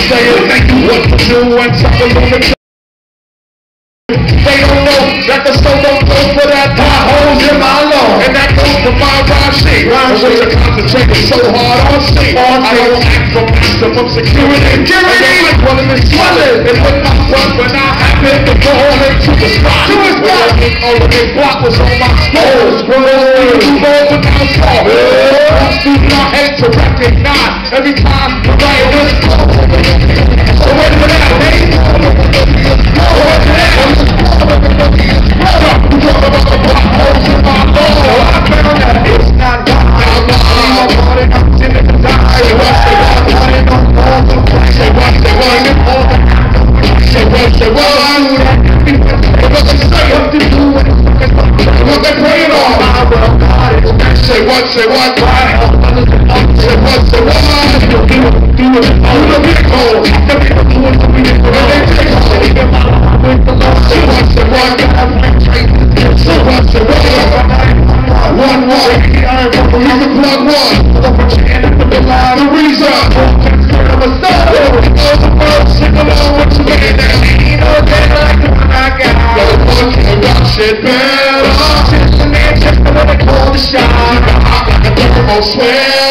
saying what to do and something on the. They don't know that the soul don't go for that potholes in my lawn. And that goes for my rhyme sheet. I was concentrating so hard on C. I don't act for maximum security. And my brother is swelling. And with my son, when I happened to go into the spot. All of the block was on my scrolls. You go with my song. I see my head to recognize every time the right was called. So wait for that, man. It's not God. Say what? Say what? Say what? Say what? Swear